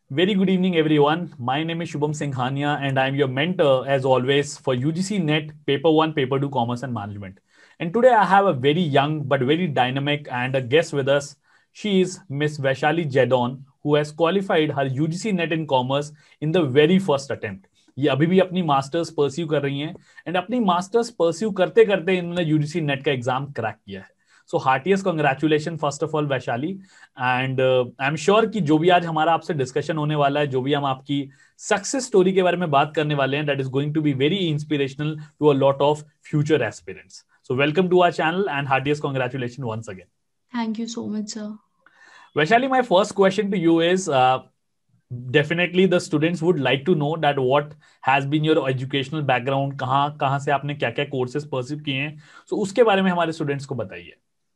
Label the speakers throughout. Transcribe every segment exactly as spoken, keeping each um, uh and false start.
Speaker 1: Very good evening, everyone. My name is Shubham Singhania, and I'm your mentor, as always, for U G C Net Paper one, Paper two, Commerce and Management. And today I have a very young but very dynamic and a guest with us. She is Miss Vaishali Jedon, who has qualified her U G C Net in Commerce in the very first attempt. ये अभी भी अपनी masters pursue कर रही हैं and अपनी masters pursue करते करते इन्होंने यूजीसी नेट का एग्जाम क्रैक किया है. So heartiest congratulation first of all Vaishali. And I am sure कि जो भी आज हमारा आपसे डिस्कशन होने वाला है, जो भी हम आपकी सक्सेस स्टोरी के बारे में बात करने वाले हैं, that is going to be very inspirational to a lot of future aspirants. So welcome to our channel and heartiest congratulation once again.
Speaker 2: Thank you so much, sir.
Speaker 1: Vaishali, my first question to you is uh, definitely the students would like to know that what has been your educational background, कहाँ कहाँ से आपने क्या क्या courses pursue किए हैं, so उसके बारे में हमारे students को बताइए.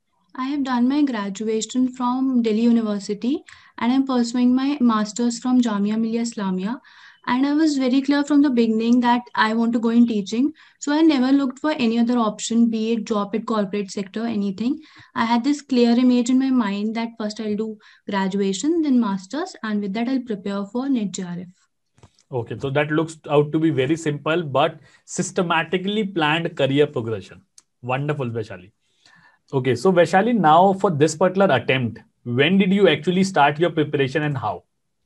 Speaker 2: I have done my graduation from Delhi University and I'm pursuing my master's from Jamia Millia Islamia. And I was very clear from the beginning that I want to go in teaching. So I never looked for any other option, be it job at corporate sector, anything. I had this clear image in my mind that first I'll do graduation, then master's, and with that I'll prepare for NET J R F.
Speaker 1: Okay, so that looks out to be very simple but systematically planned career progression. Wonderful, Vaishali. Okay, so Vaishali, now for this particular attempt, when did you actually start your preparation and how?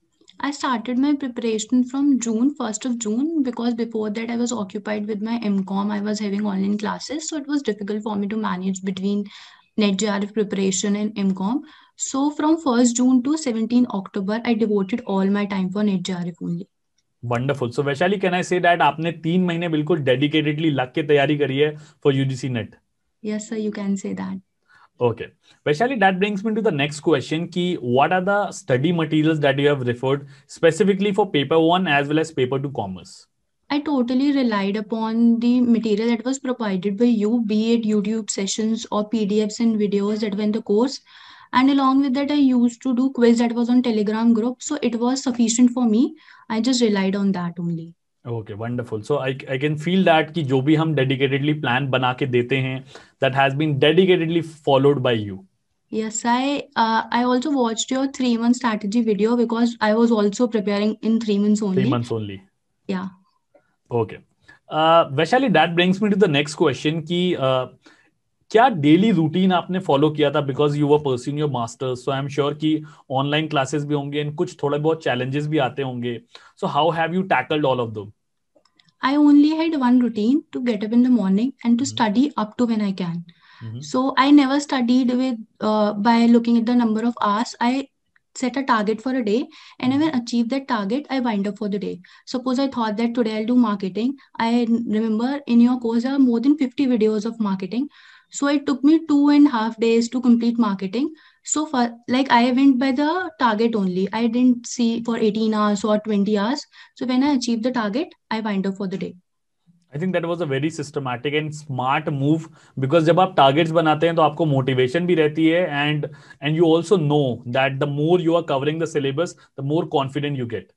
Speaker 2: I started my preparation from June, first of June, because before that I was occupied with my M Com. I was having online classes, so it was difficult for me to manage between NET J R F preparation and M Com. So from first June to seventeenth October, I devoted all my time for NET J R F only.
Speaker 1: Wonderful. So Vaishali, can I say that आपने तीन महीने बिल्कुल dedicatedly लग के तैयारी करी है for U G C Net?
Speaker 2: Yes, sir, you can say that.
Speaker 1: Okay. Vaishali, that brings me to the next question. Ki, what are the study materials that you have referred specifically for paper one as well as paper two commerce?
Speaker 2: I totally relied upon the material that was provided by you, be it YouTube sessions or P D Fs and videos that were in the course. And along with that, I used to do quiz that was on Telegram group. So it was sufficient for me. I just relied on that only.
Speaker 1: Okay, wonderful. So I, I can feel that कि जो भी हम dedicatedly plan बना के देते हैं, that has been dedicatedly followed by you.
Speaker 2: Yes, I uh, I also watched your three month strategy video because I was also preparing in three months only.
Speaker 1: Three months only.
Speaker 2: Yeah.
Speaker 1: Okay. Uh, Vaishali, that brings me to the next question कि uh, क्या daily routine आपने follow किया था because you were pursuing your masters. So I am sure कि online classes भी होंगे and कुछ थोड़े बहुत चैलेंजेस भी आते होंगे. So how have you tackled all of them?
Speaker 2: I only had one routine to get up in the morning and to mm-hmm. study up to when I can. Mm-hmm. So I never studied with uh, by looking at the number of hours. I set a target for a day, and when I achieve that target, I wind up for the day. Suppose I thought that today I'll do marketing. I remember in your course there are more than fifty videos of marketing. So it took me two and a half days to complete marketing. So for like I went by the target only. I didn't see for eighteen hours or twenty hours. So when I achieved the target, I wind up for the day.
Speaker 1: I think that was a very systematic and smart move because जब आप targets बनाते हैं तो आपको motivation भी रहती है and and you also know that the more you are covering the syllabus, the more confident you get.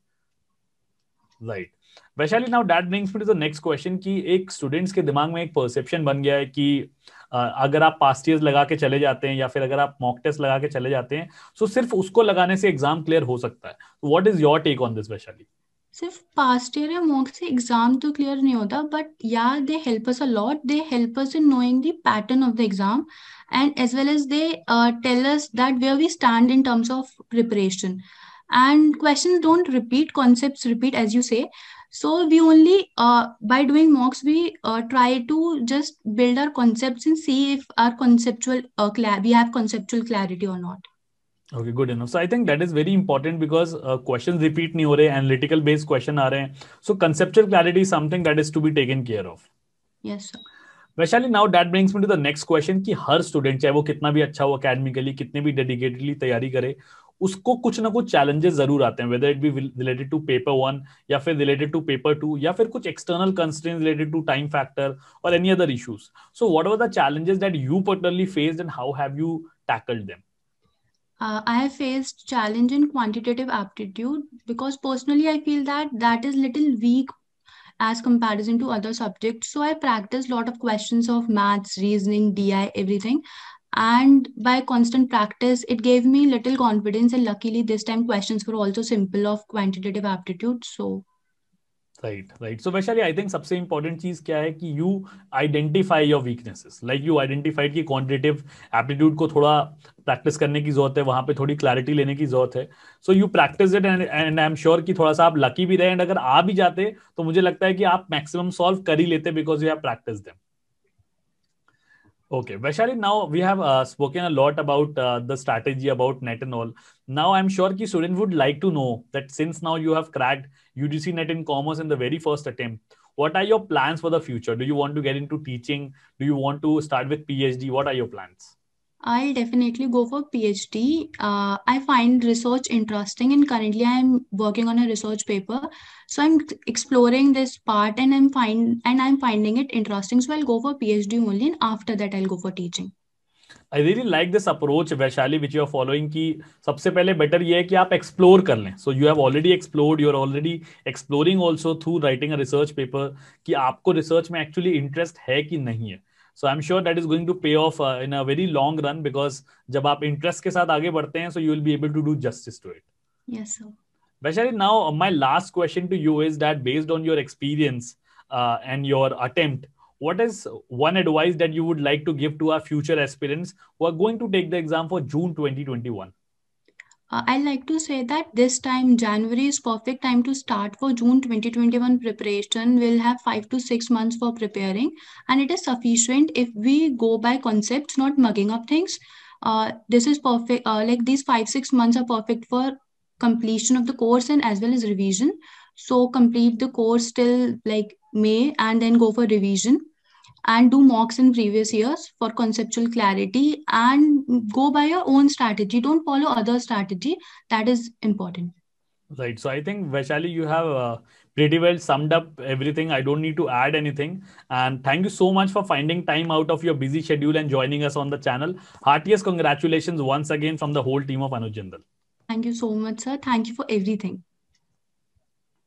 Speaker 1: Right. Vaishali, now that brings me to the next question कि एक students के दिमाग में एक perception बन गया है कि अगर आप पास्ट ईयर्स लगा के चले जाते हैं या फिर अगर आप मॉक टेस्ट लगा के चले जाते हैं सो सिर्फ उसको लगाने से एग्जाम क्लियर हो सकता है. What is your take on this Vaishali?
Speaker 2: सिर्फ पास्ट ईयर या मॉक से एग्जाम तो क्लियर नहीं होता but yeah they help us a lot. They help us in knowing the pattern of the exam and as well as they tell us that where we stand in terms of preparation. And questions don't repeat, concepts repeat, as you say. So we only uh, by doing mocks we uh, try to just build our concepts and see if our conceptual uh, cla- we have conceptual clarity or not.
Speaker 1: Okay, good enough. So I think that is very important because uh, questions repeat नहीं हो रहे, analytical based question आ रहे हैं. So conceptual clarity is something that is to be taken care of.
Speaker 2: Yes, sir.
Speaker 1: Vaishali, now that brings me to the next question कि हर student चाहे वो कितना भी अच्छा हो academically, कितने भी डेडिकेटेडली तैयारी करे, उसको कुछ ना कुछ चैलेंजेस जरूर आते हैं, whether it be related to paper one या फिर related to paper two या फिर कुछ external constraints related to time factor or any other issues. So what were the challenges that you particularly faced and how have you tackled them?
Speaker 2: Uh, I have faced challenge in quantitative aptitude because personally I feel that that is little weak as comparison to other subjects. So I practiced a lot of questions of maths, reasoning, D I, everything. And by constant practice, it gave me little confidence. And luckily, this time questions were also simple of quantitative aptitude. So
Speaker 1: Right, right. So Vaishali, I think सबसे important चीज क्या है कि you identify your weaknesses. Like you identified कि quantitative aptitude को थोड़ा practice करने की जरूरत है, वहां पे थोड़ी clarity लेने की जरूरत है. So you practice it and and I'm sure कि थोड़ा सा आप lucky भी रहे, and अगर आ भी जाते तो मुझे लगता है कि आप maximum solve कर ही लेते because you have practiced them. Okay, Vaishali, now we have uh, spoken a lot about uh, the strategy about net and all. Now I'm sure ki student would like to know that since now you have cracked U G C Net in Commerce in the very first attempt, what are your plans for the future? Do you want to get into teaching? Do you want to start with PhD? What are your plans?
Speaker 2: I'll definitely go for PhD. Uh, I find research interesting, and currently I'm working on a research paper. So I'm exploring this part, and I'm find and I'm finding it interesting. So I'll go for PhD only, and after that I'll go for teaching.
Speaker 1: I really like this approach, Vaishali, which you are following. कि सबसे पहले better ये है कि आप explore कर लें. So you have already explored, you are already exploring also through writing a research paper कि आपको research में actually interest है कि नहीं है. So I'm sure that is going to pay off uh, in a very long run because जब आप interest के साथ आगे बढ़ते हैं, so you will be able to do justice to it.
Speaker 2: Yes, sir.
Speaker 1: Vaishali, now uh, my last question to you is that based on your experience uh, and your attempt, what is one advice that you would like to give to our future aspirants who are going to take the exam for June twenty twenty-one?
Speaker 2: Uh, I like to say that this time January is perfect time to start for June twenty twenty-one preparation. We'll have five to six months for preparing, and it is sufficient if we go by concepts, not mugging up things. Uh, this is perfect. Uh, like these five six months are perfect for completion of the course and as well as revision. So complete the course till like May and then go for revision and do mocks in previous years for conceptual clarity and go by your own strategy. Don't follow other strategy. That is important.
Speaker 1: Right. So I think, Vaishali, you have uh, pretty well summed up everything. I don't need to add anything. And thank you so much for finding time out of your busy schedule and joining us on the channel. Heartiest congratulations once again from the whole team of Anuj Jindal.
Speaker 2: Thank you so much, sir. Thank you for everything.